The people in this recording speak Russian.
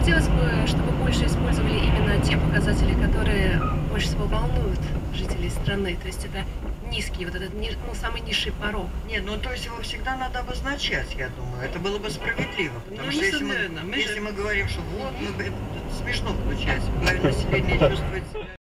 хотелось бы, чтобы больше использовали именно те показатели, которые больше всего волнуют жителей страны. То есть это низкий, вот этот, ну, самый низший порог. Не, ну то есть его всегда надо обозначать, я думаю. Это было бы справедливо. Потому Ну, что если несомненно, мы говорим, что вот, мы, это смешно получается, половина населения чувствует себя